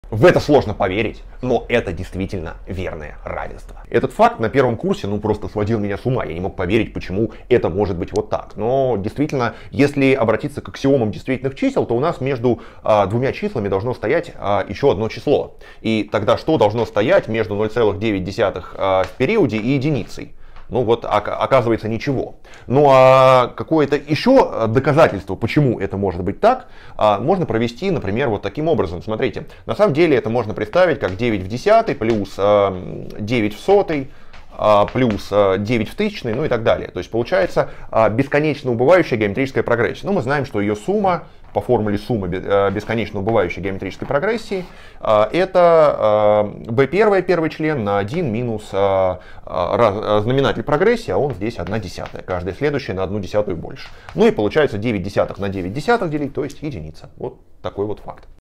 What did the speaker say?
В это сложно поверить, но это действительно верное равенство. Этот факт на первом курсе просто сводил меня с ума. Я не мог поверить, почему это может быть вот так. Но действительно, если обратиться к аксиомам действительных чисел, то у нас между двумя числами должно стоять еще одно число. И тогда что должно стоять между 0,9 в периоде и единицей? Оказывается, ничего. Ну а какое-то еще доказательство, почему это может быть так, можно провести, например, вот таким образом. Смотрите, на самом деле это можно представить как 9 в десятой плюс 9 в сотой плюс 9 в тысячной, ну и так далее. То есть получается бесконечно убывающая геометрическая прогрессия. Но мы знаем, что ее сумма по формуле суммы бесконечно убывающей геометрической прогрессии это b1 первый член на 1 минус знаменатель прогрессии, а он здесь 1/10. Каждая следующая на 1/10 больше. Ну и получается 9 десятых на 9 десятых делить, то есть единица. Вот такой вот факт.